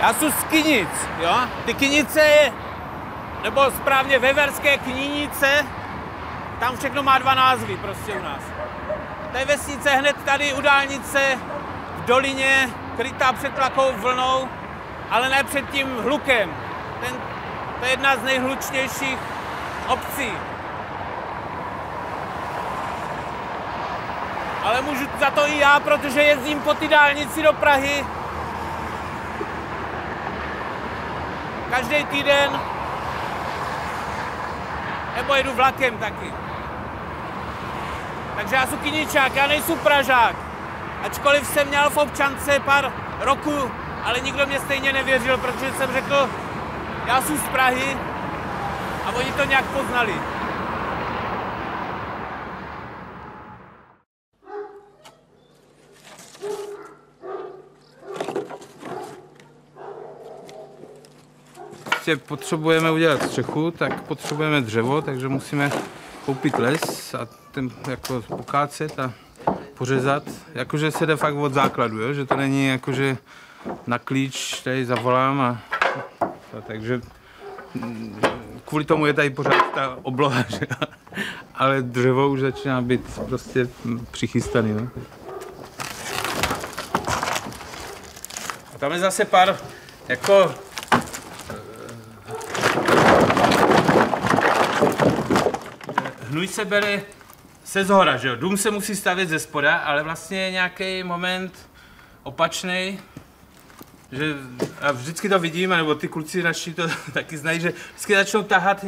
Já jsem z Kynic, jo? Ty Kynice, nebo správně Veverské Knínice, tam všechno má 2 názvy prostě u nás. To je vesnice hned tady u dálnice, v dolině, krytá přetlakovou vlnou, ale ne před tím hlukem. To je jedna z nejhlučnějších obcí. Ale můžu za to i já, protože jezdím po ty dálnici do Prahy. Každý týden. Nebo jedu vlakem taky. Takže já jsem Kyničák, já nejsem Pražák. Ačkoliv jsem měl v občance pár roků, ale nikdo mě stejně nevěřil, protože jsem řekl, já jsem z Prahy a oni to nějak poznali. Potřebujeme udělat střechu, tak potřebujeme dřevo, takže musíme koupit les a ten jako pokácet a pořezat. Jakože se jde fakt od základu, jo? Že to není jakože na klíč, tady zavolám a takže kvůli tomu je tady pořád ta obloha, že? Ale dřevo už začíná být prostě přichystaný. No? A tam je zase pár jako hnůj se bere se zhora, že jo? Dům se musí stavět ze spoda, ale vlastně je nějaký moment opačný, že a vždycky to vidím, nebo ty kluci naši to taky znají, že vždycky začnou tahat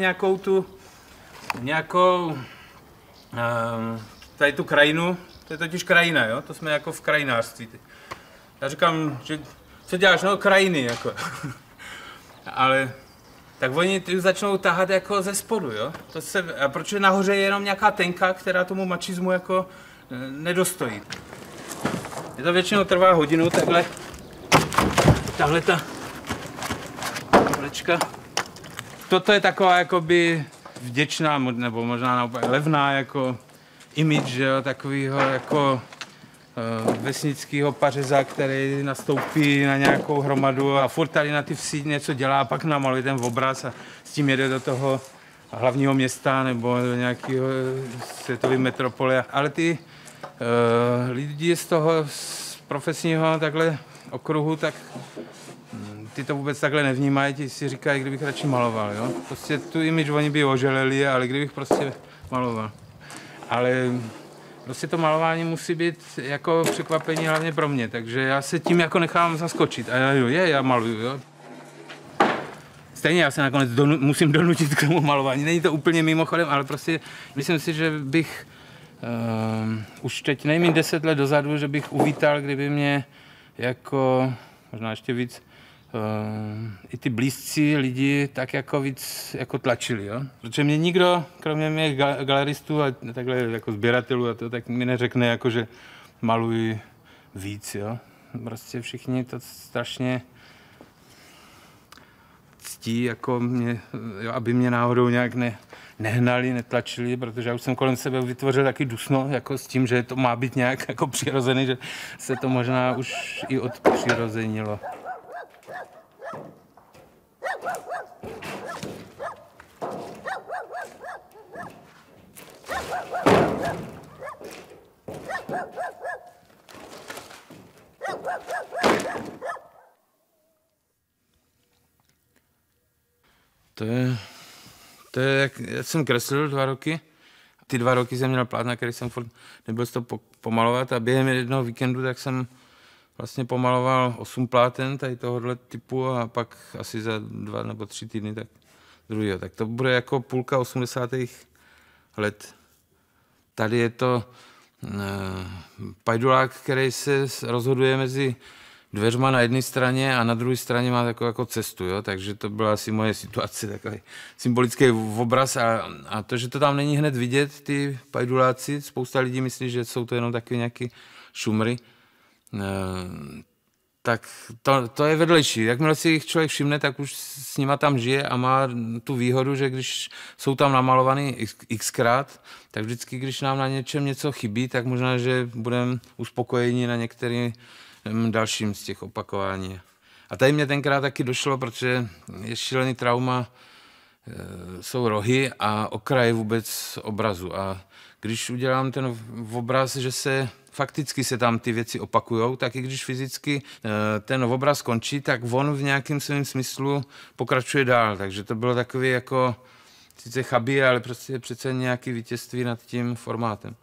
nějakou tady tu krajinu, to je totiž krajina, jo? To jsme jako v krajinářství. Já říkám, že co děláš, no krajiny, jako. Ale tak oni začnou tahat jako ze spodu, jo? A protože nahoře je jenom nějaká tenka, která tomu mačismu jako nedostojí. Je to většinou trvá hodinu, tahle ta vlečka. Toto je taková jakoby vděčná, nebo možná naopak levná jako image, že jo? Takovýho jako vesnického pařeza, který nastoupí na nějakou hromadu a furt tady na ty vsi něco dělá a pak namaluje ten obraz a s tím jede do toho hlavního města nebo do nějakého světové metropole. Ale ty lidi z toho z profesního takhle okruhu, tak ty to vůbec takhle nevnímají, ti si říkají, kdybych radši maloval. Jo? Prostě tu image oni by oželeli, ale kdybych prostě maloval. Ale prostě to malování musí být jako překvapení hlavně pro mě, takže já se tím jako nechám zaskočit a já maluju, jo. Stejně já se nakonec musím donutit k tomu malování, není to úplně mimochodem, ale prostě myslím si, že bych už teď nejméně 10 let dozadu, že bych uvítal, kdyby mě jako, možná ještě víc, i ty blízcí lidi tak jako víc jako tlačili, jo? Protože mě nikdo, kromě mě galeristů a takhle jako sběratelů a to, tak mi neřekne jako, že maluji víc, jo? Prostě všichni to strašně ctí, jako mě, jo, aby mě náhodou nějak nehnali, netlačili, protože já už jsem kolem sebe vytvořil taky dusno, jako s tím, že to má být nějak jako přirozený, že se to možná už i odpřirozenilo. To je jak já jsem kreslil 2 roky. Ty 2 roky jsem měl plát, na který jsem furt nebyl to pomalovat a během jednoho víkendu tak jsem vlastně pomaloval 8 pláten tady tohohle typu a pak asi za 2 nebo 3 týdny tak druhýho. Tak to bude jako půlka 80. let. Tady je to pajdulák, který se rozhoduje mezi dveřma na jedné straně a na druhé straně má takovou jako cestu, jo? Takže to byla asi moje situace, takový symbolický obraz a to, že to tam není hned vidět, ty pajduláci, spousta lidí myslí, že jsou to jenom taky nějaký šumry, tak to je vedlejší. Jakmile si jich člověk všimne, tak už s nima tam žije a má tu výhodu, že když jsou tam namalovaný xkrát, tak vždycky, když nám na něčem něco chybí, tak možná, že budeme uspokojeni na některý dalším z těch opakování. A tady mě tenkrát taky došlo, protože je šílený trauma, jsou rohy a okraje vůbec obrazu. A když udělám ten obraz, že se fakticky se tam ty věci opakujou, tak i když fyzicky ten obraz končí, tak on v nějakém svém smyslu pokračuje dál. Takže to bylo takový jako sice chabý, ale prostě přece nějaký vítězství nad tím formátem.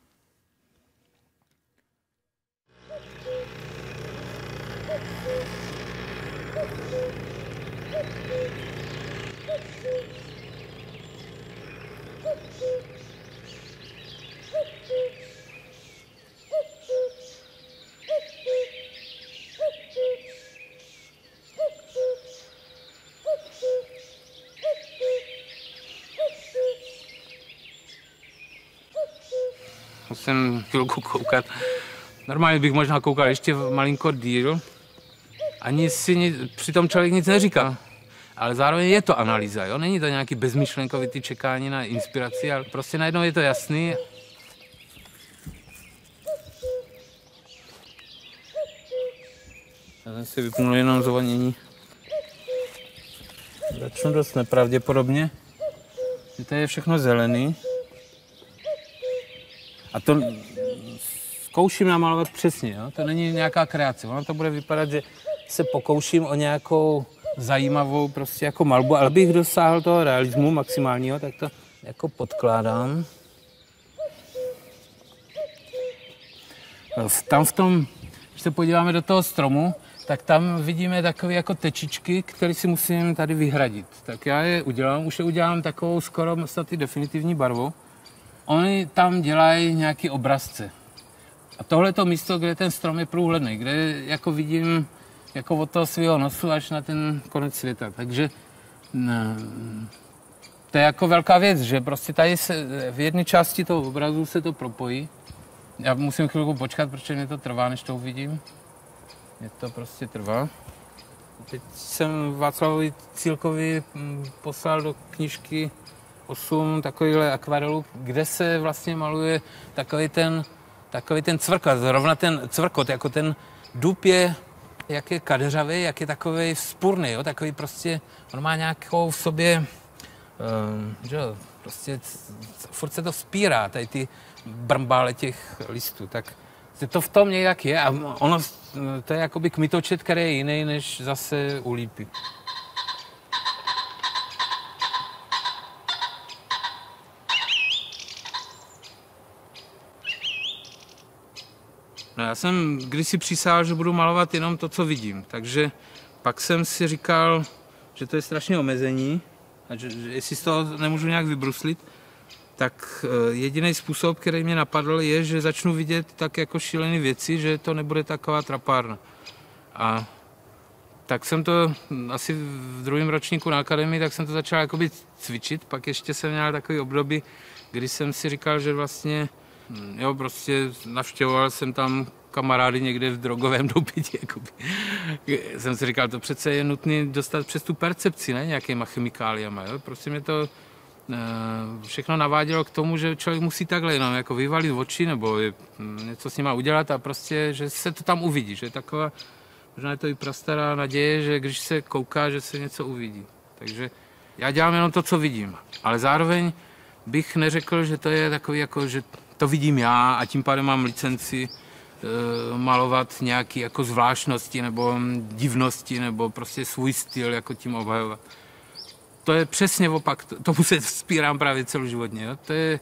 Musím chvilku koukat. Normálně bych možná koukal ještě malinko díl. Ani si přitom člověk nic neříká. Ale zároveň je to analýza, jo? Není to nějaký bezmyšlenkovitý čekání na inspiraci, ale prostě najednou je to jasný. Já jsem si vypnul jenom zvonění. Začnu dost nepravděpodobně. Tady je všechno zelený. A to zkouším namalovat přesně, jo? To není nějaká kreace. Ono to bude vypadat, že se pokouším o nějakou zajímavou prostě jako malbu, ale abych dosáhl toho realismu maximálního, tak to jako podkládám. Tam v tom, když se podíváme do toho stromu, tak tam vidíme takové jako tečičky, které si musím tady vyhradit. Tak já je udělám, už je udělám takovou skoro snad definitivní barvou. Oni tam dělají nějaký obrazce. A tohle je to místo, kde ten strom je průhledný, kde jako vidím jako od toho svého nosu až na ten konec světa. Takže to je jako velká věc, že prostě tady se, v jedné části toho obrazu se to propojí. Já musím chvilku počkat, protože mě to trvá, než to uvidím. Mě to prostě trvá. Teď jsem Václavovi Cílkovi poslal do knížky 8 takovýchhle akvarelů, kde se vlastně maluje takový ten cvrkot, zrovna ten cvrkot, jako ten dub je, jak je kadeřavý, jak je takový vzpurný, jo, takový prostě, on má nějakou v sobě, že prostě furt se to vzpírá, tady ty brmbále těch listů, tak to v tom nějak je a ono, to je jakoby kmitočet, který je jiný než zase u lípy. No já jsem kdysi přísahal, že budu malovat jenom to, co vidím, takže pak jsem si říkal, že to je strašně omezení a že jestli z toho nemůžu nějak vybruslit, tak jediný způsob, který mě napadl, je, že začnu vidět tak jako šílené věci, že to nebude taková trapárna. A tak jsem to asi v druhém ročníku na akademii, tak jsem to začal jakoby cvičit, pak ještě jsem měl takový období, kdy jsem si říkal, že vlastně jo, prostě navštěvoval jsem tam kamarády někde v drogovém doupití. Jsem si říkal, to přece je nutné dostat přes tu percepci, ne, nějakýma chemikáliama. Jo? Prostě mě to všechno navádělo k tomu, že člověk musí takhle jenom jako vyvalit oči nebo něco s nima udělat a prostě, že se to tam uvidí. Že je taková, možná je to i prastará naděje, že když se kouká, že se něco uvidí. Takže já dělám jenom to, co vidím, ale zároveň bych neřekl, že to je takový jako, že to vidím já a tím pádem mám licenci malovat nějaké jako zvláštnosti nebo divnosti nebo prostě svůj styl jako tím obhajovat. To je přesně opak, tomu se vzpírám právě celoživotně. Jo? To je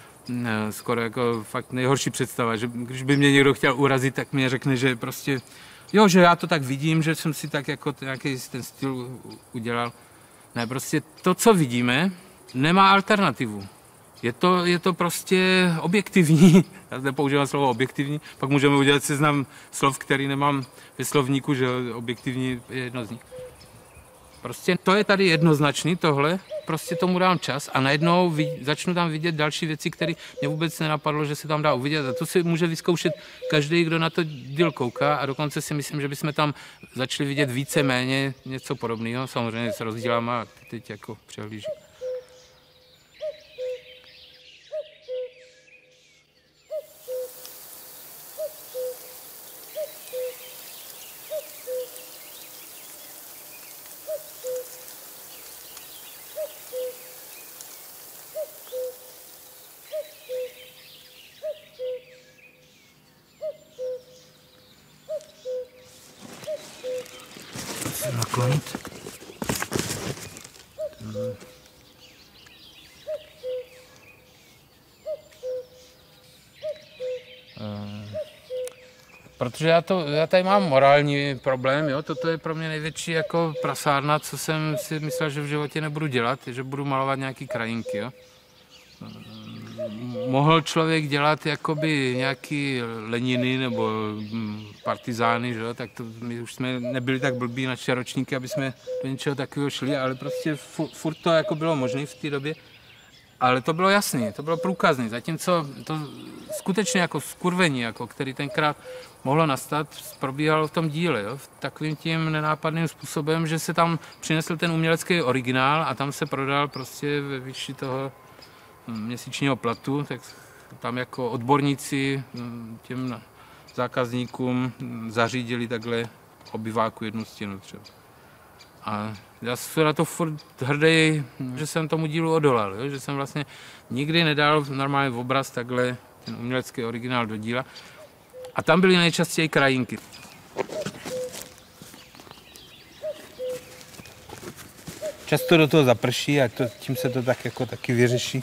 skoro jako fakt nejhorší představa, že když by mě někdo chtěl urazit, tak mě řekne, že prostě, jo, že já to tak vidím, že jsem si tak jako nějaký ten styl udělal. Ne, prostě to, co vidíme, nemá alternativu. Je to prostě objektivní, já nepoužívám slovo objektivní, pak můžeme udělat seznam slov, který nemám ve slovníku, že objektivní je jedno z nich. Prostě to je tady jednoznačný tohle, prostě tomu dám čas a najednou začnu tam vidět další věci, které mě vůbec nenapadlo, že se tam dá uvidět. A to si může vyzkoušet každý, kdo na to díl kouká a dokonce si myslím, že bychom tam začali vidět více-méně něco podobného, samozřejmě s rozdílama a teď jako přehlížím. naklonit. Protože já tady mám morální problém, jo? Toto je pro mě největší jako prasárna, co jsem si myslel, že v životě nebudu dělat, že budu malovat nějaký krajinky. Jo? Mohl člověk dělat jakoby nějaký Leniny nebo partizány, že? Tak to, my už jsme nebyli tak blbí naše ročníky, aby jsme do něčeho takového šli, ale prostě furt to jako bylo možné v té době. Ale to bylo jasný, to bylo průkazný, zatímco to skutečně jako skurvení, jako který tenkrát mohlo nastat, probíhalo v tom díle, jo? Takovým tím nenápadným způsobem, že se tam přinesl ten umělecký originál a tam se prodal prostě ve výši toho měsíčního platu, tak tam jako odborníci těm zákazníkům zařídili takhle obyváku jednu stěnu třeba. A já jsem na to furt hrdý, že jsem tomu dílu odolal, jo? Že jsem vlastně nikdy nedal normálně obraz takhle ten umělecký originál do díla. A tam byly nejčastěji krajinky. Často do toho zaprší a tím se to tak jako taky vyřeší.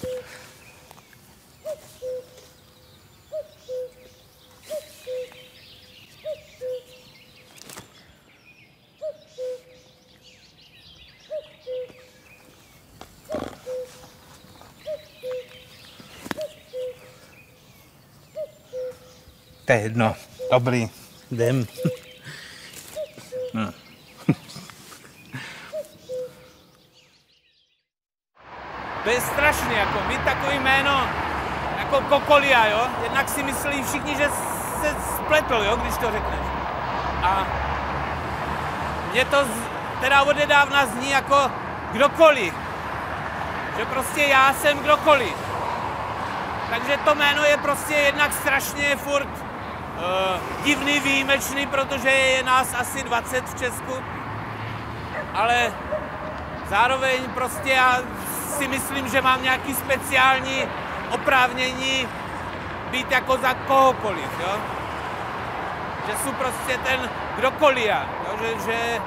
To je jedno. Dobrý. Jdem. No. To je strašný, jako mít takový jméno jako Kokolia, jo? Jednak si myslí všichni, že se spletl, jo, když to řekneš. A mě to teda odedávna zní jako kdokoliv. Že prostě já jsem kdokoliv. Takže to jméno je prostě jednak strašně furt divný, výjimečný, protože je nás asi 20 v Česku. Ale zároveň prostě já si myslím, že mám nějaký speciální oprávnění být jako za kohokoliv, jo? Že jsou prostě ten kdokolia, jo? Že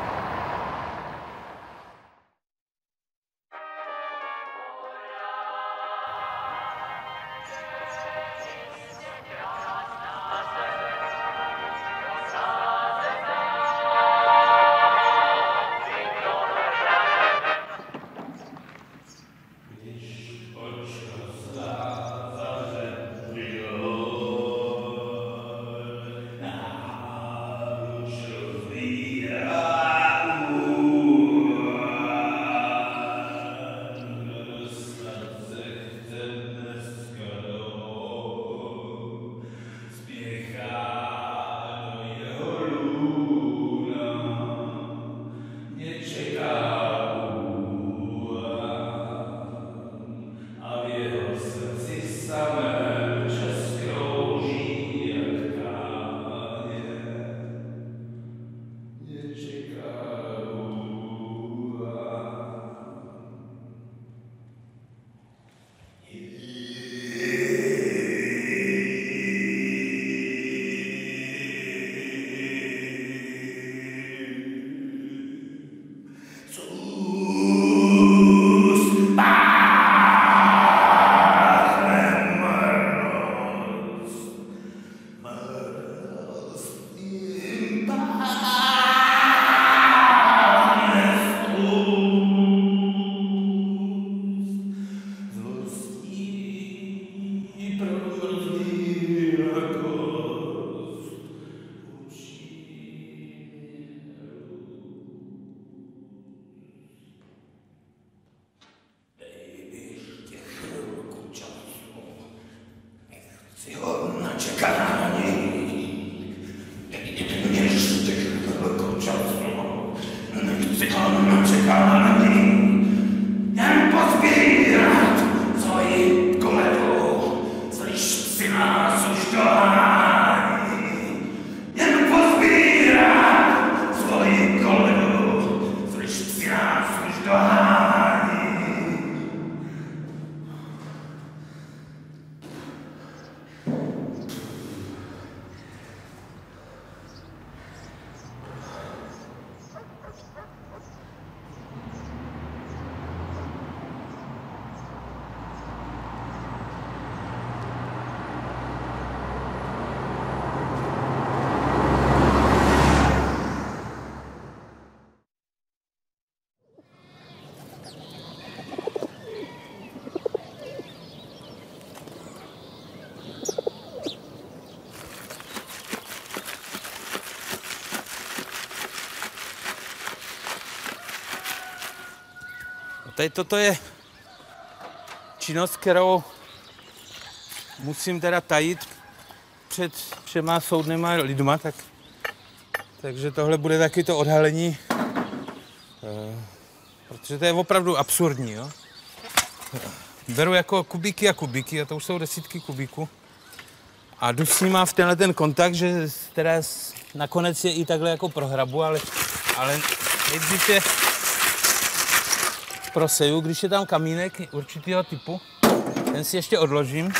Tady toto je činnost, kterou musím teda tajit před všema soudnýma lidma, takže tohle bude taky to odhalení, protože to je opravdu absurdní, jo. Beru jako kubíky a kubíky, a to už jsou desítky kubíků. A jdu s nima v tenhle ten kontakt, že teda nakonec je i takhle jako prohrabu, ale nejdřív je proseju, když je tam kamínek určitého typu, ten si ještě odložím.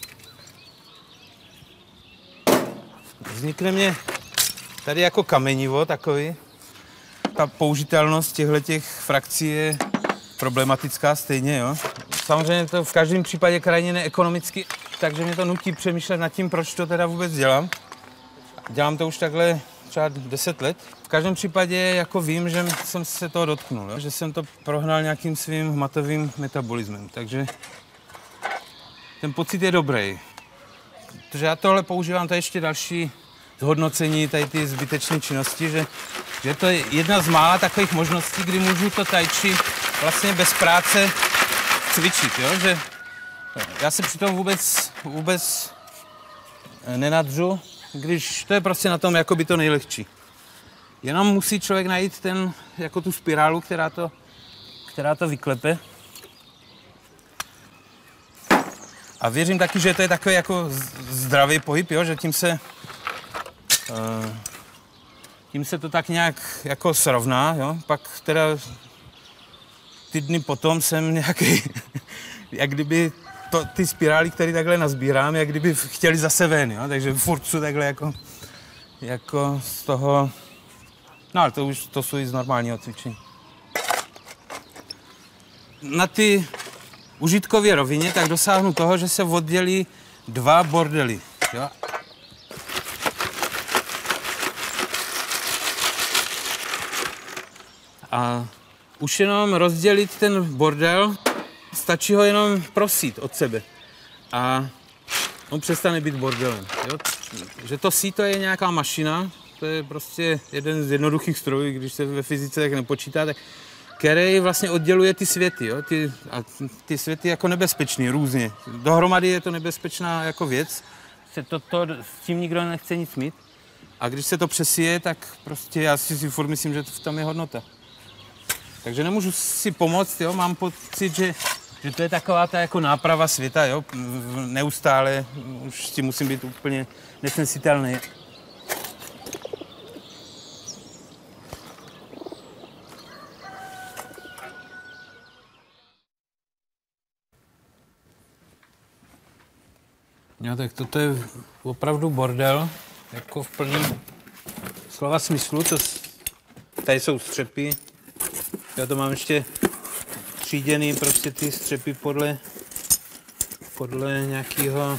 Vznikne mě tady jako kamenivo takový. Ta použitelnost těchto frakcí je problematická stejně, jo. Samozřejmě to v každém případě krajně neekonomicky, takže mě to nutí přemýšlet nad tím, proč to teda vůbec dělám. Dělám to už takhle třeba 10 let. V každém případě jako vím, že jsem se toho dotknul, jo? Že jsem to prohnal nějakým svým hmatovým metabolismem, takže ten pocit je dobrý. Protože já tohle používám, to je ještě další zhodnocení tady ty zbytečné činnosti, že to je jedna z mála takových možností, kdy můžu to tai chi vlastně bez práce cvičit, jo? Že já se přitom vůbec nenadřu, když to je prostě na tom jakoby to nejlehčí. Jenom musí člověk najít jako tu spirálu, která to vyklepe. A věřím taky, že to je takový jako zdravý pohyb, jo? Že tím se to tak nějak jako srovná, jo? Pak teda ty dny potom jsem nějaký, jak kdyby ty spirály, které takhle nazbírám, jak kdyby chtěli zase ven, jo? Takže furt jsou takhle jako z toho, no ale to jsou i z normálního cvičení. Na ty užitkové rovině tak dosáhnu toho, že se oddělí dva bordely, jo? A už jenom rozdělit ten bordel, stačí ho jenom prosít od sebe. A on přestane být bordelem. Jo? Že to síto je nějaká mašina, to je prostě jeden z jednoduchých strojů, když se ve fyzice tak nepočítá, který vlastně odděluje ty světy. Jo? Ty světy jako nebezpečný, různě. Dohromady je to nebezpečná jako věc, s tím nikdo nechce nic mít. A když se to přesije, tak prostě já si furt myslím, že v tom je hodnota. Takže nemůžu si pomoct, jo? Mám pocit, že to je taková ta jako náprava světa, jo? Neustále, už s tím musím být úplně nesnesitelný. No tak toto je opravdu bordel, jako v plném slova smyslu, tady jsou střepy. Já to mám ještě tříděný, prostě ty střepy podle nějakého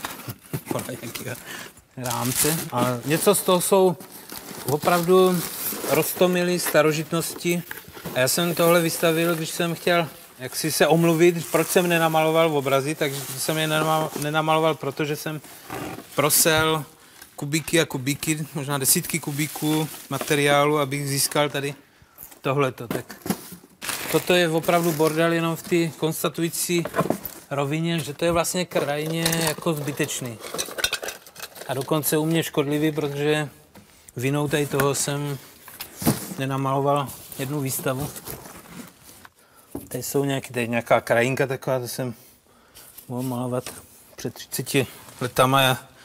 rámce. A něco z toho jsou opravdu roztomilé starožitnosti. A já jsem tohle vystavil, když jsem chtěl jaksi se omluvit, proč jsem nenamaloval obrazy, takže jsem je nenamaloval, protože jsem prosel kubíky a kubíky, možná desítky kubíků materiálu, abych získal tady tohleto. Tak toto je opravdu bordel jenom v té konstatující rovině, že to je vlastně krajně jako zbytečný. A dokonce u mě škodlivý, protože vinou tady toho jsem nenamaloval jednu výstavu. Tady jsou nějaká krajinka taková, to jsem mohl malovat před 30 letama.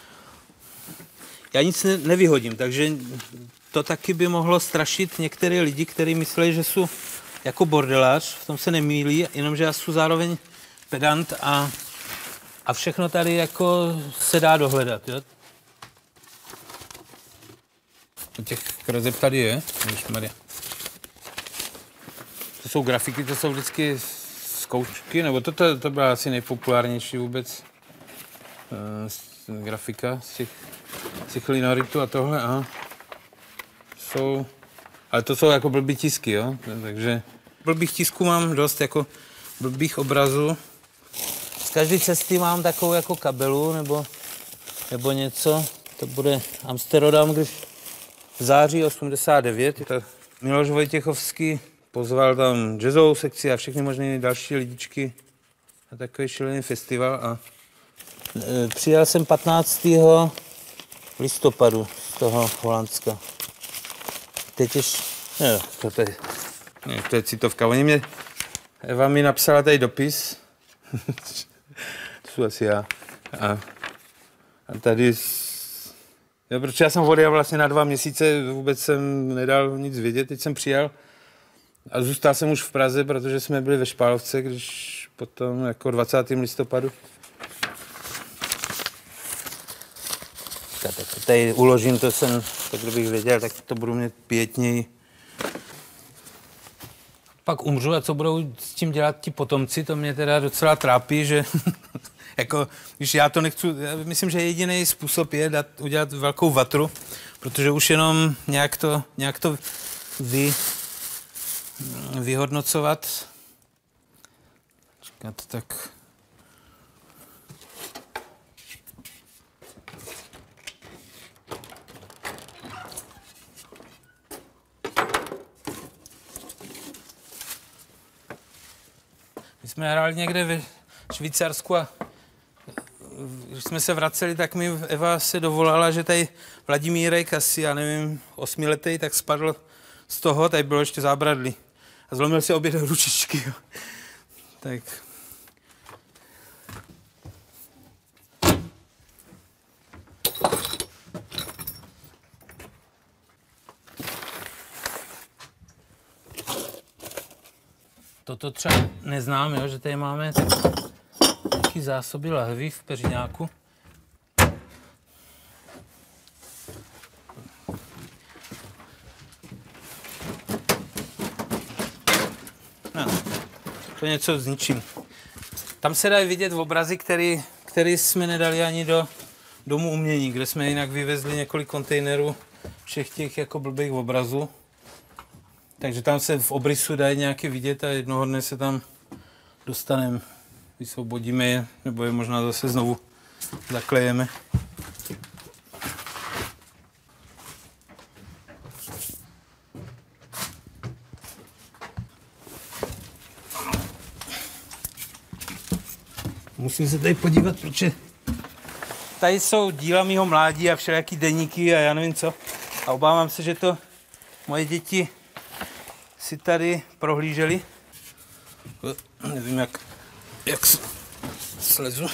Já nic nevyhodím, takže to taky by mohlo strašit některé lidi, kteří myslí, že jsou jako bordelář, v tom se nemýlí, jenomže já jsem zároveň pedant a všechno tady jako se dá dohledat. Jo? Těch kreseb tady je, ježišmarja. To jsou grafiky, to jsou vždycky zkoušky, nebo to byla asi nejpopulárnější vůbec grafika z těch linoritů a tohle, aha. Ale to jsou jako blbý tisky, jo, takže blbých tisků mám dost, jako blbých obrazů. Z každé cesty mám takovou jako kabelu, nebo něco, to bude Amsterdam, když v září 89, Miloš Vojtěchovský pozval tam jazzovou sekci a všechny možné další lidičky na takový šílený festival a přijel jsem 15. listopadu z toho Holandska. Teď ještě, to je citovka. Eva mi napsala tady dopis, to jsou asi já, a tady, protože já jsem odjel vlastně na 2 měsíce, vůbec jsem nedal nic vědět, teď jsem přijel a zůstal jsem už v Praze, protože jsme byli ve Špálovce, když potom jako 20. listopadu. Tak tady uložím, to jsem, tak kdybych věděl, tak to budu mít pěkněji. Pak umřu a co budou s tím dělat ti potomci, to mě teda docela trápí, že jako, když já to nechci, já myslím, že jediný způsob je udělat velkou vatru, protože už jenom nějak to vyhodnocovat. Čekat, tak. My jsme hráli někde ve Švýcarsku a když jsme se vraceli, tak mi Eva se dovolala, že tady Vladimírek asi, já nevím, 8letý, tak spadl z toho, tady bylo ještě zábradlí. A zlomil si obě ručičky. Jo. Tak. Toto třeba neznám, jo, že tady máme taky zásoby lahví v peřiňáku. No, to něco zničím. Tam se dají vidět obrazy, který jsme nedali ani do Domu umění, kde jsme jinak vyvezli několik kontejnerů všech těch jako blbých obrazů. Takže tam se v obrysu dají nějaké vidět a jednoho dne se tam dostaneme, vysvobodíme je, nebo je možná zase znovu zaklejeme. Musím se tady podívat, protože tady jsou díla mýho mládí a všelijaký deníky a já nevím co. A obávám se, že to moje děti si tady prohlíželi. Nevím, jak slezu.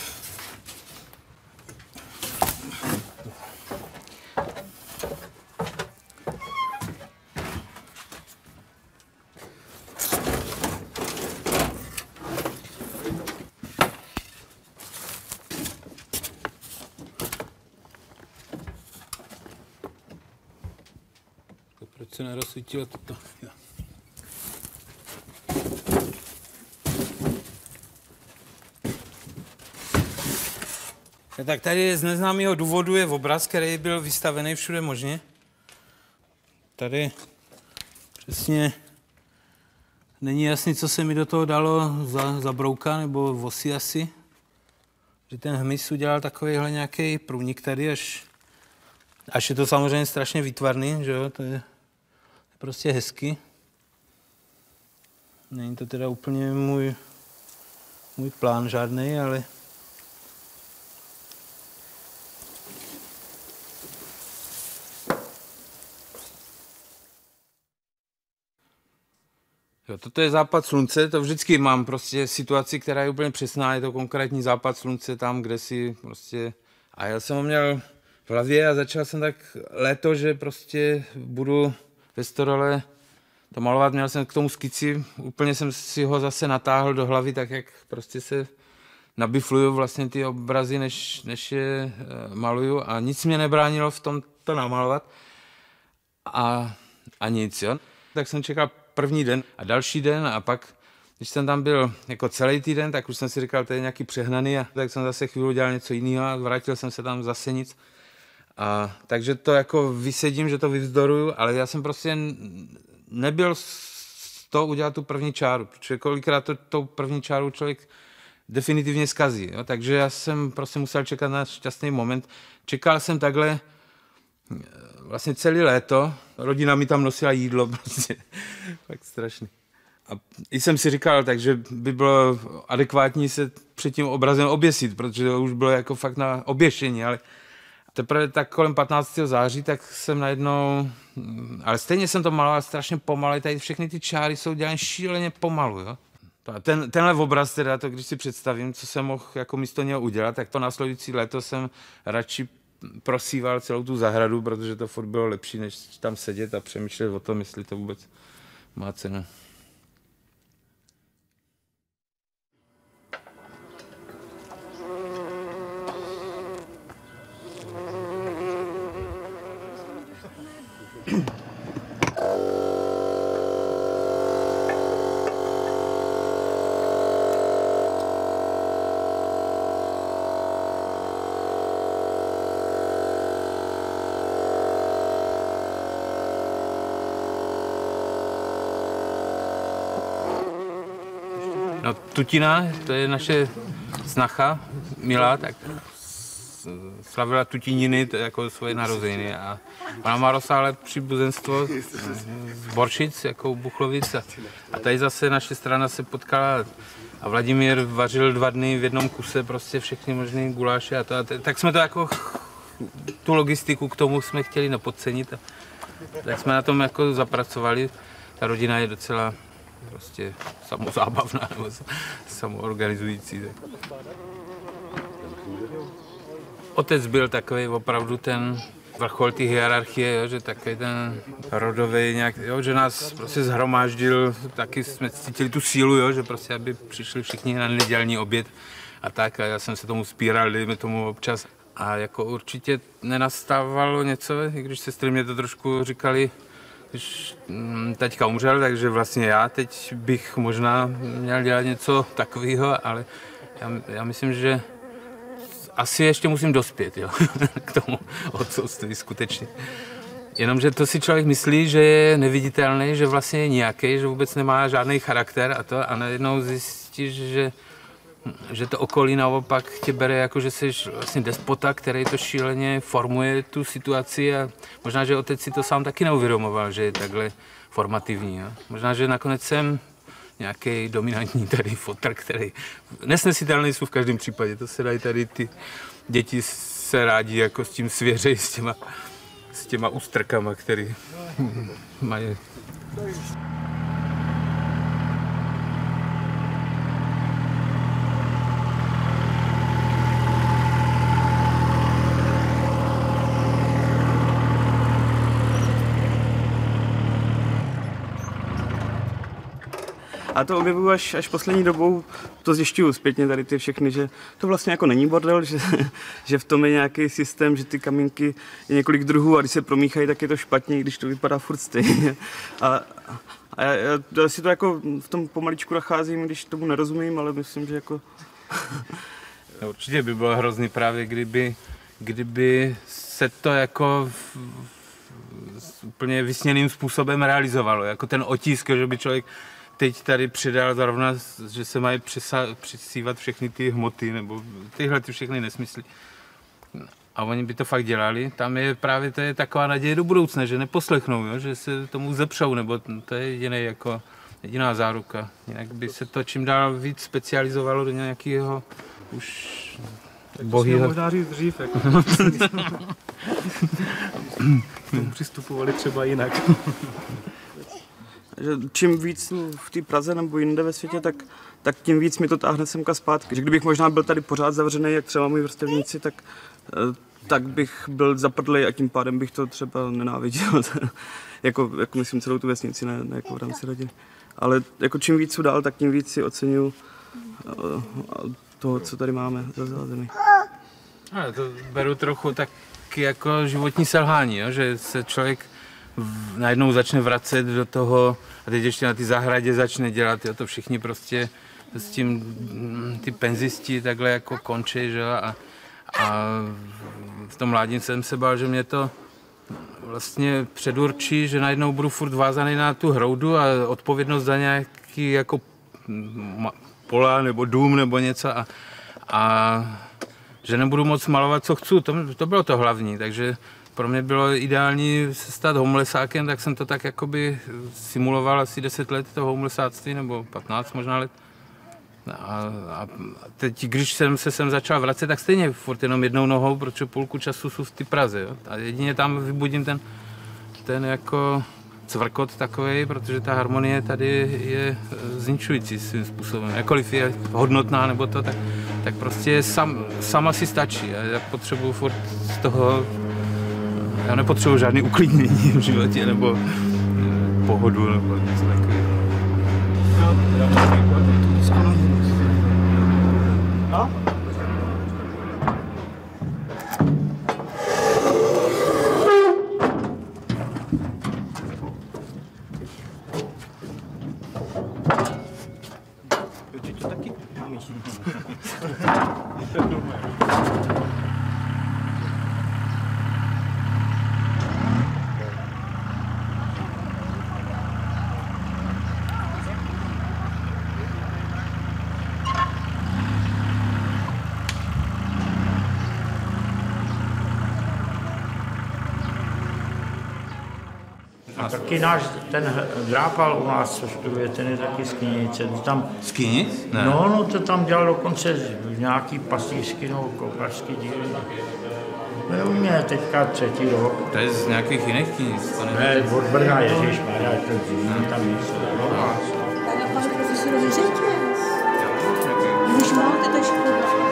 Proč se nerozsvítilo toto? Tak tady z neznámého důvodu je obraz, který byl vystavený všude možně. Tady přesně není jasný, co se mi do toho dalo za brouka nebo vosy asi. Že ten hmyz udělal takovýhle nějaký průnik tady, až je to samozřejmě strašně výtvarný, že jo, to je prostě hezky. Není to teda úplně můj plán žádný, ale jo, toto je západ slunce, to vždycky mám prostě situaci, která je úplně přesná, je to konkrétní západ slunce tam, kde si prostě. A já jsem ho měl v hlavě a začal jsem tak léto, že prostě budu ve Storole to malovat, měl jsem k tomu skici, úplně jsem si ho zase natáhl do hlavy, tak jak prostě se nabifluju vlastně ty obrazy, než je maluju a nic mě nebránilo v tom to namalovat a nic, jo. Tak jsem čekal první den a další den a pak, když jsem tam byl jako celý týden, tak už jsem si říkal, to je nějaký přehnaný a tak jsem zase chvíli dělal něco jiného a vrátil jsem se tam zase nic. A takže to jako vysedím, že to vyvzdoruju, ale já jsem prostě nebyl z toho udělat tu první čáru, protože kolikrát tou první čáru člověk definitivně zkazí. Jo? Takže já jsem prostě musel čekat na šťastný moment. Čekal jsem takhle vlastně celé léto. Rodina mi tam nosila jídlo, prostě. Fakt strašný. i jsem si říkal, takže by bylo adekvátní se před tím obrazem oběsit, protože to už bylo jako fakt na oběšení, ale teprve tak kolem 15. září, tak jsem najednou, ale stejně jsem to maloval strašně pomalu, tady všechny ty čáry jsou dělané šíleně pomalu, jo. Tenhle obraz teda, to když si představím, co jsem mohl jako místo něho udělat, tak to následující léto jsem radši prosíval celou tu zahradu, protože to furt bylo lepší, než tam sedět a přemýšlet o tom, jestli to vůbec má cenu. No, Tutina, to je naše snacha, milá, tak slavila tutininy, to je jako svoje narozeniny. A ona má rozsáhlé příbuzenstvo z Boršic, jako Buchlovic. A tady zase naše strana se potkala a Vladimír vařil 2 dny v jednom kuse prostě všechny možné guláše a to. A tak jsme to jako, tu logistiku k tomu jsme chtěli nepodcenit. Tak jsme na tom jako zapracovali. Ta rodina je docela prostě samozábavná nebo samoorganizující. Otec byl takový opravdu ten vrchol té hierarchie, jo, že takový ten rodový nějak, jo, že nás prostě zhromáždil, taky jsme cítili tu sílu, jo, že prostě aby přišli všichni na nedělní oběd a tak a já jsem se tomu spíral, dejme tomu občas a jako určitě nenastávalo něco, i když sestry mě to trošku říkali, když taťka umřel, takže vlastně já teď bych možná měl dělat něco takového, ale já myslím, že asi ještě musím dospět, jo, k tomu otcovství skutečně. Jenomže to si člověk myslí, že je neviditelný, že vlastně je nějaký, že vůbec nemá žádný charakter a najednou zjistíš, že to okolí naopak tě bere jako, že jsi vlastně despota, který to šíleně formuje tu situaci a možná, že otec si to sám taky neuvědomoval, že je takhle formativní. Jo. Možná, že nakonec jsem nějaký dominantní tady fotr, který nesnesitelný jsou v každém případě. To se dají tady ty děti se rádi jako s tím svěřejí, s těma ústrkama, který mají. A to objevuju až poslední dobou, to zjišťuju zpětně tady ty všechny, že to vlastně jako není bordel, že v tom je nějaký systém, že ty kamínky je několik druhů a když se promíchají, tak je to špatně, když to vypadá furt stejně. A já si to jako v tom pomaličku nacházím, když tomu nerozumím, ale myslím, že jako... Určitě by bylo hrozný právě, kdyby se to jako úplně vysněným způsobem realizovalo, jako ten otisk, že by člověk teď tady přidal zrovna, že se mají přesívat všechny ty hmoty nebo tyhle ty všechny nesmysly. A oni by to fakt dělali. Tam je právě to je taková naděje do budoucna, že neposlechnou, jo? Že se tomu zepřou, nebo to je jediná záruka. Jinak by se to čím dál víc specializovalo do nějakého už bohýho. Možná říct dřív, jako. K tomu přistupovali třeba jinak. Že čím víc v té Praze nebo jinde ve světě, tak tím víc mi to táhne semka zpátky. Že kdybych možná byl tady pořád zavřený, jak třeba moji vrstevníci, tak bych byl zaprdlej a tím pádem bych to třeba nenáviděl. jako myslím celou tu vesnici, ne jako v rámci rodiny. Ale jako čím víc jsou dál, tak tím víc si oceňuju toho, co tady máme za zemi. Ale to beru trochu tak jako životní selhání, jo? Že se člověk najednou začne vracet do toho a teď ještě na ty zahradě začne dělat, jo, to všichni prostě s tím ty penzisti takhle jako končí, že? A v tom mládí jsem se bál, že mě to vlastně předurčí, že najednou budu furt vázaný na tu hroudu a odpovědnost za nějaký jako pola nebo dům nebo něco a že nebudu moc malovat, co chci, to bylo to hlavní, takže pro mě bylo ideální se stát homelessákem, tak jsem to tak jakoby simuloval asi 10 let toho homelessáctví, nebo 15 možná let. A teď, když jsem se sem začal vracet, tak stejně furt jenom jednou nohou, protože půlku času jsou v té Praze. Jo? A jedině tam vybudím ten jako cvrkot takovej, protože ta harmonie tady je zničující svým způsobem. Jakkoliv je hodnotná nebo to, tak prostě sama si stačí. A já potřebuji furt z toho, já nepotřebuji žádný uklidnění v životě nebo pohodu nebo něco takového. No? Určitě taky. A taky náš, ten Drápal u nás, co studuje, ten je taky z Knínice. Z Knínic? Ne. No, to tam dělal dokonce nějaký pastýřský nebo koupářský díly. No, u mě teďka 3. rok. To je z nějakých jiných Knínic? Ne, od Brna, ježišmarja, to tam něco. Ale pane profesorovi, řetěz. Už máte, to je škoda.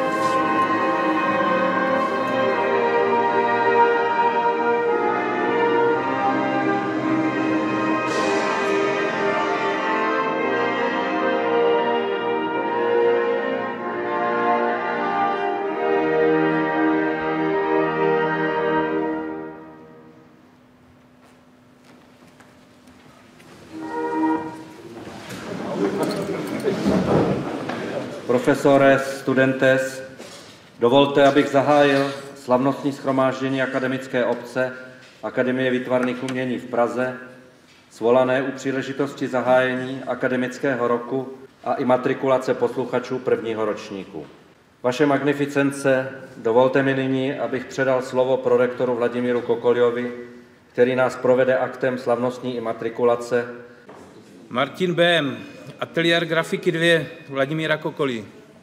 Profesores, studentes, dovolte, abych zahájil slavnostní shromáždění akademické obce Akademie výtvarných umění v Praze, svolané u příležitosti zahájení akademického roku a imatrikulace posluchačů prvního ročníku. Vaše magnificence, dovolte mi nyní, abych předal slovo prorektoru Vladimíru Kokoljovi, který nás provede aktem slavnostní imatrikulace. Martin B., ateliér grafiky 2, Vladimíra Kokolí.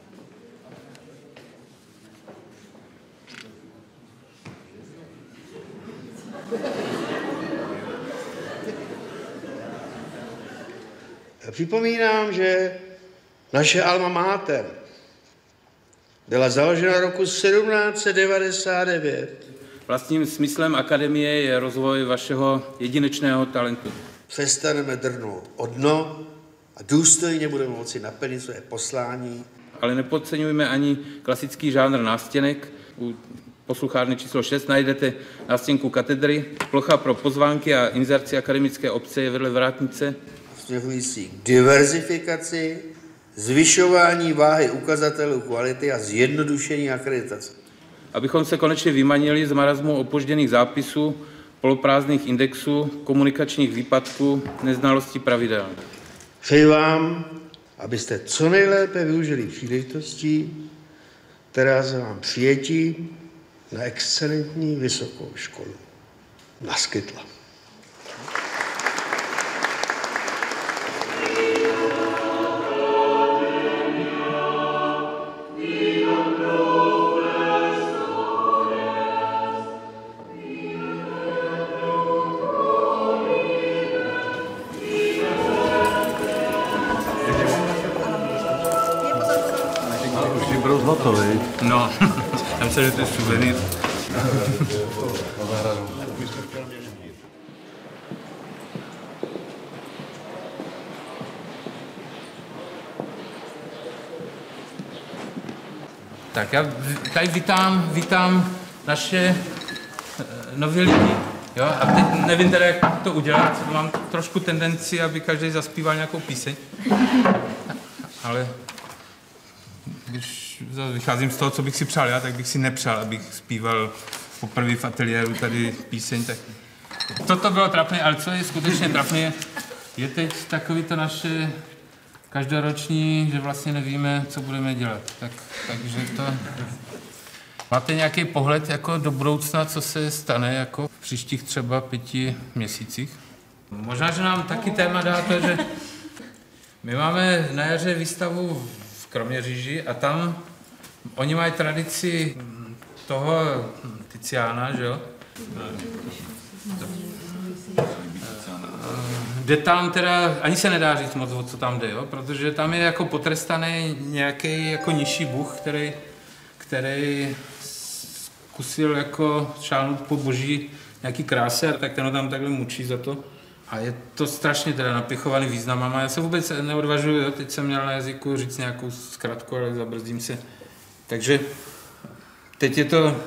Připomínám, že naše alma mater byla založena roku 1799. Vlastním smyslem akademie je rozvoj vašeho jedinečného talentu. Přestaneme drhnout o dno a důstojně budeme moci naplnit své poslání. Ale nepodceňujme ani klasický žánr nástěnek. U posluchárny číslo 6 najdete nástěnku katedry. Plocha pro pozvánky a inzerci akademické obce je vedle vrátnice. Směřující k diverzifikaci, zvyšování váhy ukazatelů kvality a zjednodušení akreditace. Abychom se konečně vymanili z marazmu opožděných zápisů, poloprázdných indexů, komunikačních výpadků, neznalosti pravidel. Přeji vám, abyste co nejlépe využili příležitostí, která se vám přijetí na excelentní vysokou školu naskytla. No, tam se to je suvenýr. Tak já tady vítám naše nové lidi. Jo? A teď nevím teda, jak to udělat. Mám trošku tendenci, aby každý zaspíval nějakou píseň. Ale když vycházím z toho, co bych si přál já, tak bych si nepřál, abych zpíval poprvé v ateliéru tady píseň. Tak toto bylo trapné, ale co je skutečně trapné, je teď takový to naše každoroční, že vlastně nevíme, co budeme dělat. Takže to Máte nějaký pohled jako do budoucna, co se stane jako v příštích třeba 5 měsících? Možná, že nám taky téma dá to, že my máme na jaře výstavu v Kroměříži a tam oni mají tradici toho Tiziana, že jo? Jde tam teda, ani se nedá říct moc, o co tam jde, jo? Protože tam je jako potrestaný nějaký jako nižší bůh, který zkusil jako šáhnout po boží nějaký krásy, tak ten ho tam takhle mučí za to. A je to strašně teda napichovaný významama. Já se vůbec neodvažuji, jo? Teď jsem měl na jazyku říct nějakou zkratku, ale zabrzdím se. Takže teď je to,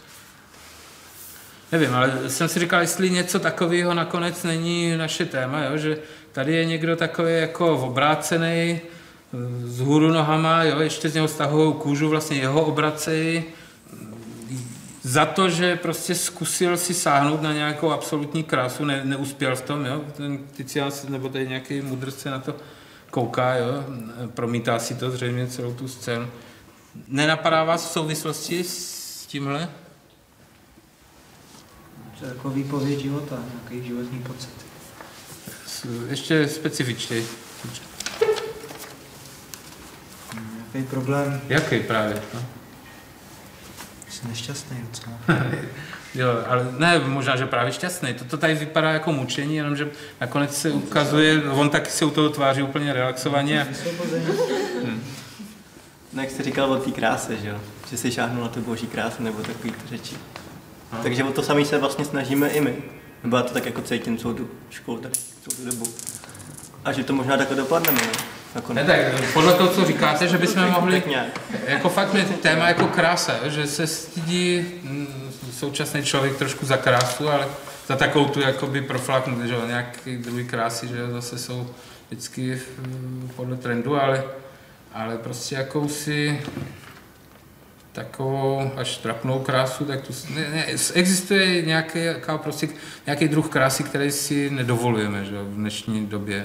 nevím, ale jsem si říkal, jestli něco takového nakonec není naše téma, jo? Že tady je někdo takový jako obrácený, z hůru nohama, jo? Ještě z něho stahujou kůžu, vlastně jeho obracejí, za to, že prostě zkusil si sáhnout na nějakou absolutní krásu, neuspěl v tom, jo? Ten Tizian nebo tady nějaký mudrce na to kouká, jo? Promítá si to zřejmě celou tu scénu. Nenapadá vás v souvislosti s tímhle? To je jako výpověď života, nějaký životní pocit. Ještě specifičtěji. Nějaký problém. Jaký právě? No? Jsi nešťastný docela. Jo, ale ne, možná, že právě šťastný. To tady vypadá jako mučení, jenomže nakonec se ukazuje, on taky se u toho tváří úplně relaxovaně. No, jak jsi říkal o té kráse, že jo? Že si šáhnul na tu boží krásu nebo takový řeči. Takže o to samé se vlastně snažíme i my. Nebo já to tak jako cítím celou tu školu, tak celou tu dobu. A že to možná takhle dopadneme, ne? Ne, tak podle toho, co říkáte, že bychom mohli, jako fakt mít téma jako krása, že se stydí současný člověk trošku za krásu, ale za takovou tu jakoby proflaknut, že nějaký druhý krásy, že zase jsou vždycky podle trendu, ale prostě jakousi takovou až trapnou krásu, tak tu existuje nějaký druh krásy, který si nedovolujeme, že v dnešní době.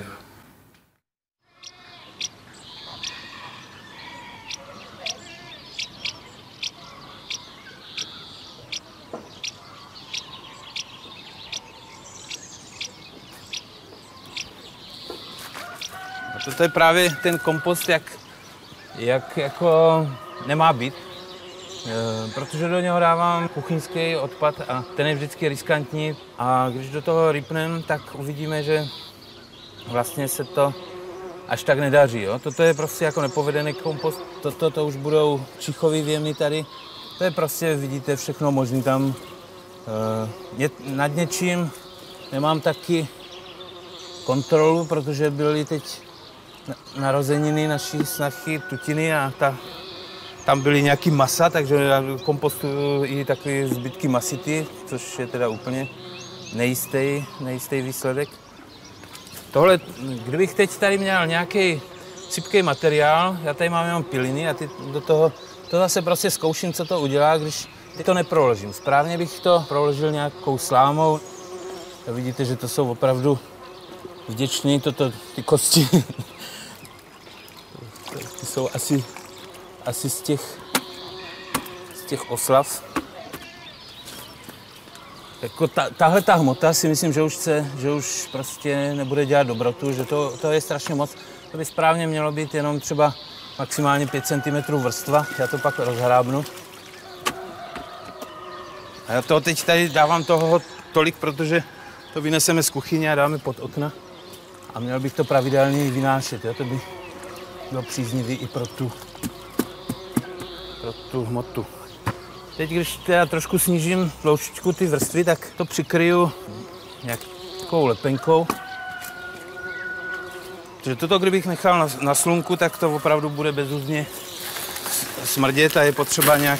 To je právě ten kompost, jak jako nemá být, protože do něho dávám kuchyňský odpad a ten je vždycky riskantní a když do toho rýpneme, tak uvidíme, že vlastně se to až tak nedaří. Jo? Toto je prostě jako nepovedený kompost, to už budou čichový věmy tady, to je prostě, vidíte, všechno možný tam. Nad něčím nemám taky kontrolu, protože byly teď narozeniny naší snachy Tutiny a tam byly nějaký masa, takže já kompostuju i takové zbytky masity, což je teda úplně nejistý výsledek. Tohle, kdybych teď tady měl nějaký sypký materiál, já tady mám jenom piliny a to zase prostě zkouším, co to udělá, když to neproložím. Správně bych to proložil nějakou slámou. A vidíte, že to jsou opravdu vděčný, ty kosti. Ty jsou asi z těch oslav. Jako tahle hmota si myslím, že už prostě nebude dělat dobrotu, že to je strašně moc. To by správně mělo být jenom třeba maximálně 5 cm vrstva. Já to pak rozhrábnu. A já to teď tady dávám toho tolik, protože to vyneseme z kuchyně a dáme pod okna. A měl bych to pravidelně vynášet. To by bylo příznivý i pro tu hmotu. Teď, když teda trošku snížím tloušťku ty vrstvy, tak to přikryju nějakou lepenkou. Protože toto, kdybych nechal na slunku, tak to opravdu bude bezúzně smrdět a je potřeba nějak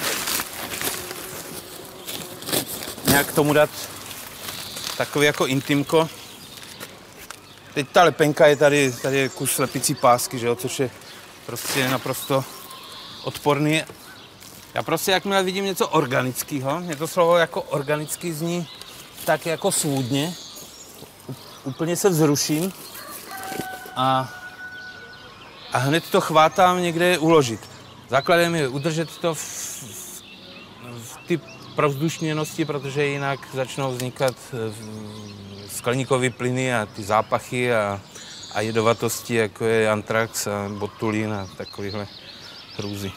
tomu dát takový jako intimko. Teď ta lepenka je tady je kus lepicí pásky, že jo, což je prostě naprosto odporný. Já prostě jakmile vidím něco organického, mě to slovo jako organický zní tak jako svůdně, úplně se vzruším a hned to chvátám někde uložit. Základem je udržet to provzdušněnosti, protože jinak začnou vznikat skleníkové plyny a ty zápachy a jedovatosti, jako je antrax a botulín a takovýhle hrůzy.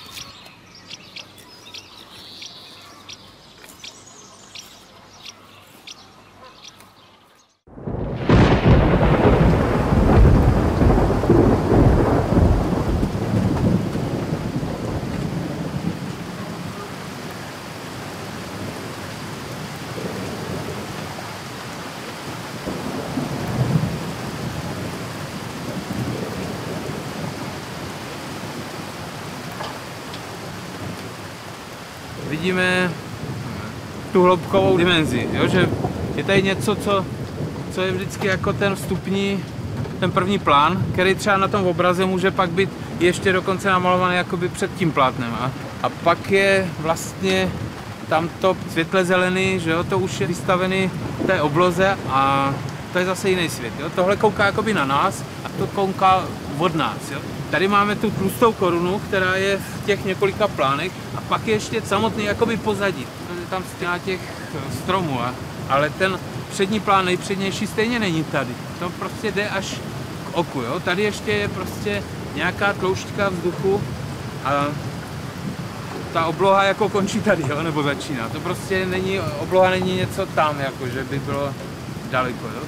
Vidíme tu hloubkovou dimenzi, jo? Že je tady něco, co je vždycky jako ten vstupní, ten první plán, který třeba na tom obraze může pak být ještě dokonce namalovaný jakoby před tím plátnem. A pak je vlastně tamto světle zelený, že jo? To už je vystavený v té obloze a to je zase jiný svět. Jo? Tohle kouká jakoby na nás a to kouká od nás. Jo? Tady máme tu tlustou korunu, která je v těch několika plánech a pak je ještě samotný jakoby pozadí. Tam stěná těch stromů, ale ten přední plán, nejpřednější, stejně není tady. To prostě jde až k oku. Jo? Tady ještě je prostě nějaká tloušťka vzduchu a ta obloha jako končí tady, jo? Nebo začíná. To prostě není, obloha není něco tam, jako, že by bylo daleko. Jo?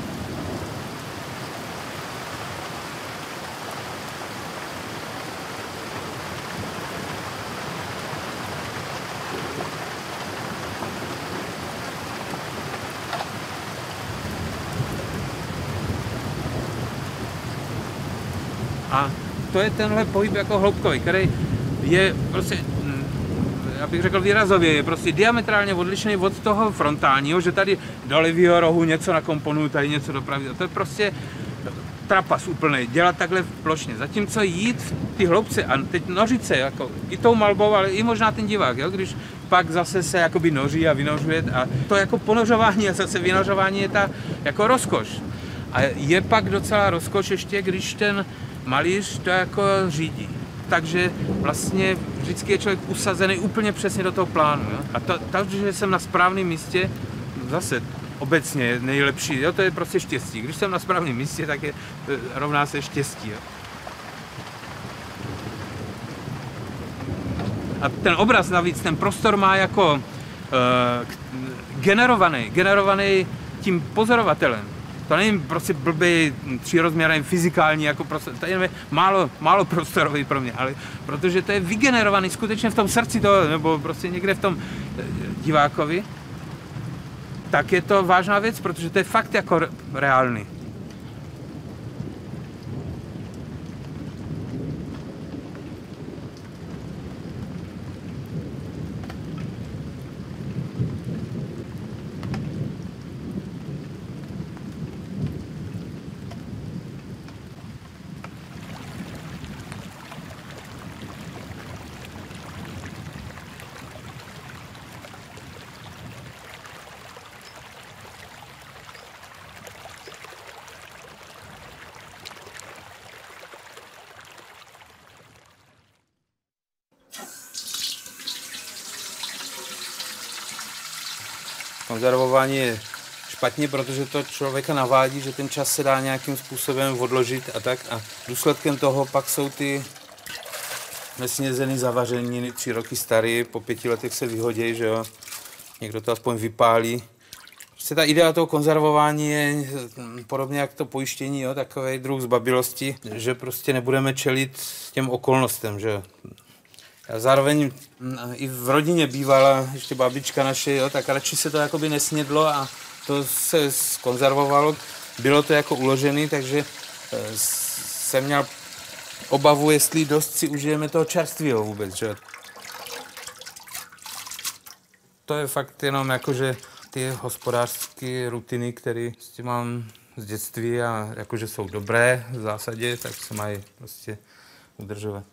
A to je tenhle pohyb jako hloubkový, který je prostě, já bych řekl výrazově, je prostě diametrálně odlišný od toho frontálního, že tady do levýho rohu něco nakomponuju, tady něco dopravit. To je prostě trapas úplný, dělat takhle plošně. Zatímco jít v ty hloubce a teď nořit se, jako i tou malbou, ale i možná ten divák, jo, když pak zase se jakoby noří a vynořuje a to jako ponořování a zase vynořování je ta jako rozkoš. A je pak docela rozkoš ještě, když ten malíř to jako řídí. Takže vlastně vždycky je člověk usazený úplně přesně do toho plánu. Jo? A to, že jsem na správném místě, zase obecně nejlepší, jo? To je prostě štěstí. Když jsem na správném místě, tak je rovná se štěstí. Jo? A ten obraz navíc, ten prostor má jako generovaný tím pozorovatelem. To není prostě blbý třírozměrný fyzikální, jako prostor, to je málo prostorový pro mě, ale protože to je vygenerovaný skutečně v tom srdci toho, nebo prostě někde v tom divákovi, tak je to vážná věc, protože to je fakt jako reálný. Konzervování je špatně, protože to člověka navádí, že ten čas se dá nějakým způsobem odložit a tak. A důsledkem toho pak jsou ty nesnězený zavařeniny 3 roky starý, po 5 letech se vyhodí, že jo. Někdo to aspoň vypálí. Prostě ta idea toho konzervování je podobně jak to pojištění, jo, takový druh zbabilosti, že prostě nebudeme čelit těm okolnostem, že jo. A zároveň i v rodině bývala ještě babička naše, jo, tak radši se to jakoby nesnědlo a to se skonzervovalo, bylo to jako uložený, takže jsem měl obavu, jestli dost si užijeme toho čerstvého vůbec, že? To je fakt jenom jakože ty hospodářské rutiny, které mám z dětství a jakože jsou dobré v zásadě, tak se mají prostě udržovat.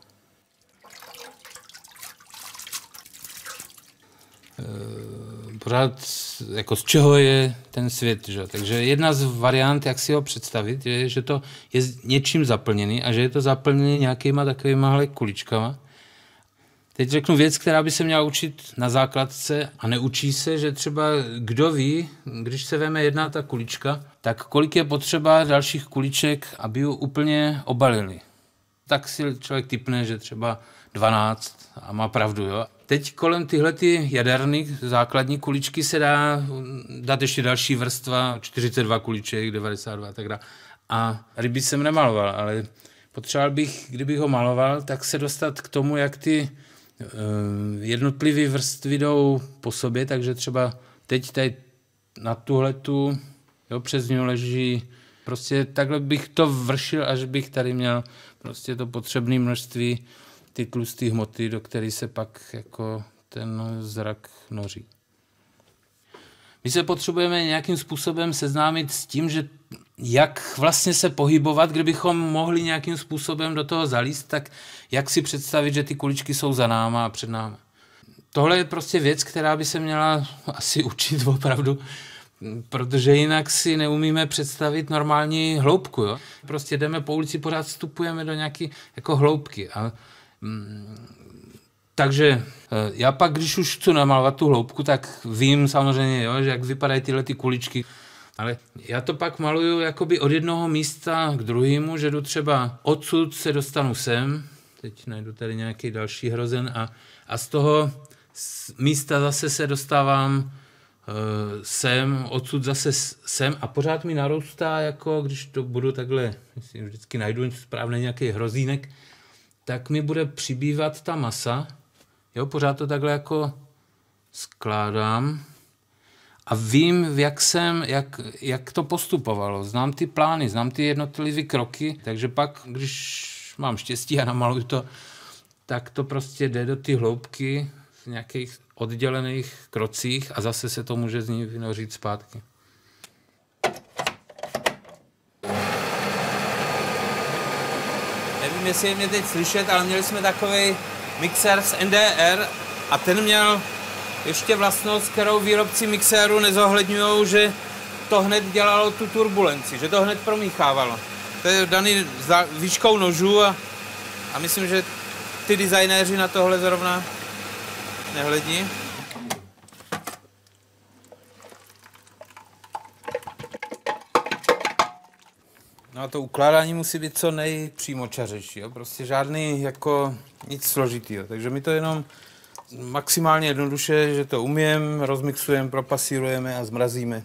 Pořád jako z čeho je ten svět, že? Takže jedna z variant, jak si ho představit, je, že to je něčím zaplněný a že je to zaplněný nějakýma takovýma kuličkama. Teď řeknu věc, která by se měla učit na základce a neučí se, že třeba kdo ví, když se veme jedna ta kulička, tak kolik je potřeba dalších kuliček, aby ji úplně obalili. Tak si člověk tipne, že třeba 12 a má pravdu. Jo? Teď kolem tyhle jaderné základní kuličky se dá dát ještě další vrstva, 42 kuliček, 92 a tak dále. A ryby jsem nemaloval, ale potřeboval bych, kdybych ho maloval, tak se dostat k tomu, jak ty jednotlivé vrstvy jdou po sobě, takže třeba teď tady na tuhletu, jo, přes ní leží, prostě takhle bych to vršil, až bych tady měl prostě to potřebné množství ty tlusté hmoty, do které se pak jako ten zrak noří. My se potřebujeme nějakým způsobem seznámit s tím, že jak vlastně se pohybovat, kdybychom mohli nějakým způsobem do toho zalíst, tak jak si představit, že ty kuličky jsou za náma a před náma. Tohle je prostě věc, která by se měla asi učit opravdu, protože jinak si neumíme představit normální hloubku. Jo? Prostě jdeme po ulici, pořád vstupujeme do nějaké jako hloubky. Takže já pak, když už chci namalovat tu hloubku, tak vím samozřejmě, jo, že jak vypadají tyhle ty kuličky. Ale já to pak maluju jakoby od jednoho místa k druhému, že jdu třeba odsud se dostanu sem, teď najdu tady nějaký další hrozen a z toho místa zase se dostávám sem, odsud zase sem a pořád mi narůstá, jako když to budu takhle, myslím, vždycky najdu správně nějaký hrozínek, tak mi bude přibývat ta masa, jo, pořád to takhle jako skládám a vím, jak to postupovalo. Znám ty plány, znám ty jednotlivé kroky, takže pak, když mám štěstí a namaluju to, tak to prostě jde do ty hloubky v nějakých oddělených krocích a zase se to může z ní vynořit zpátky. Nevím, jestli je mě teď slyšet, ale měli jsme takový mixér z NDR a ten měl ještě vlastnost, kterou výrobci mixéru nezohledňují, že to hned dělalo tu turbulenci, že to hned promíchávalo. To je daný výškou nožů a myslím, že ty designéři na tohle zrovna nehledí. No a to ukládání musí být co nejpřímočařejší, jo? Prostě žádný jako nic složitýho. Takže my to jenom maximálně jednoduše, že to umím, rozmixujeme, propasírujeme a zmrazíme.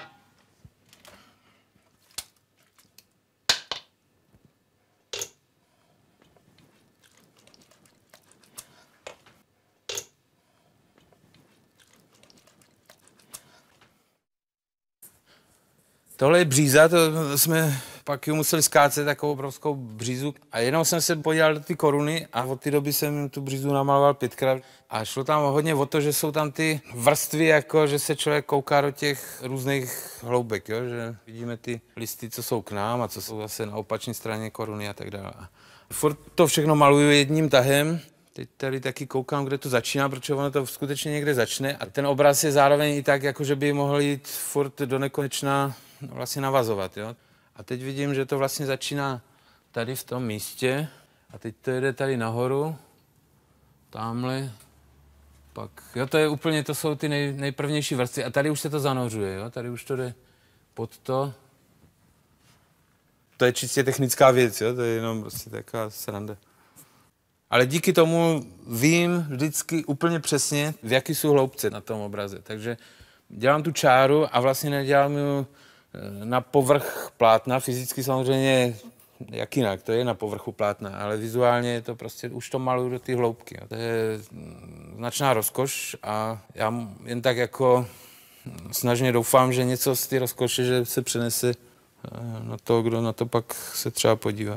Tohle je bříza, to jsme pak ji museli skácet, takovou obrovskou břízu. A jenom jsem se podíval do ty koruny a od té doby jsem tu břízu namaloval 5krát. A šlo tam hodně o to, že jsou tam ty vrstvy, jako že se člověk kouká do těch různých hloubek, jo? Že vidíme ty listy, co jsou k nám a co jsou zase na opačné straně koruny a tak dále. Furt to všechno maluju jedním tahem. Teď tady taky koukám, kde to začíná, protože ono to skutečně někde začne. A ten obraz je zároveň i tak, jako že by mohl jít furt do nekonečna vlastně navazovat. Jo? A teď vidím, že to vlastně začíná tady v tom místě a teď to jede tady nahoru, tamhle, pak, jo, to je úplně, to jsou ty nejprvnější vrstvy a tady už se to zanořuje, jo? Tady už to jde pod to. To je čistě technická věc, jo? To je jenom prostě taková sranda. Ale díky tomu vím vždycky úplně přesně, v jaký jsou hloubce na tom obraze, takže dělám tu čáru a vlastně nedělám ji na povrch plátna, fyzicky samozřejmě jak jinak, to je na povrchu plátna, ale vizuálně je to prostě, už to maluju do té hloubky. To je značná rozkoš a já jen tak jako snažně doufám, že něco z té rozkoše, že se přenese na to, kdo na to pak se třeba podívá.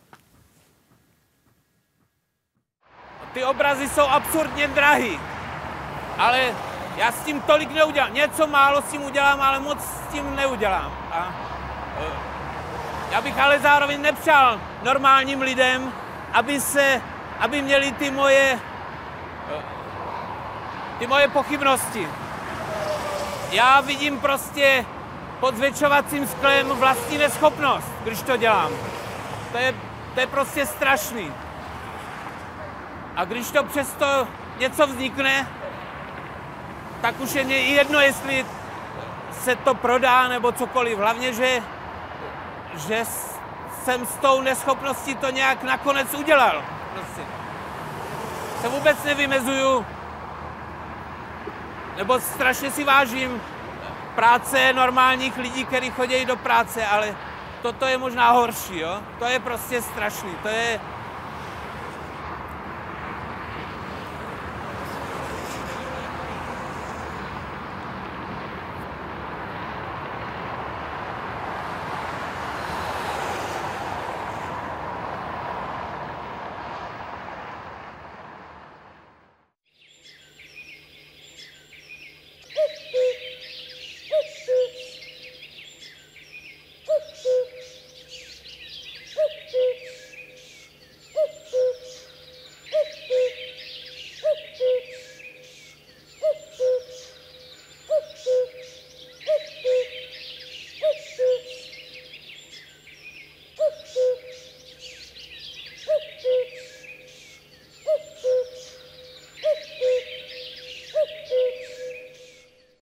Ty obrazy jsou absurdně drahý, ale já s tím tolik neudělám. Něco málo s tím udělám, ale moc s tím neudělám. Já bych ale zároveň nepřál normálním lidem, aby měli ty moje pochybnosti. Já vidím prostě pod zvětšovacím sklem vlastní neschopnost, když to dělám. To je prostě strašný. A když to přesto něco vznikne, tak už je mě jedno, jestli se to prodá nebo cokoliv. Hlavně, že jsem s tou neschopností to nějak nakonec udělal. Prostě. Se vůbec nevymezuju, nebo strašně si vážím práce normálních lidí, kteří chodí do práce, ale toto je možná horší, jo? To je prostě strašný, to je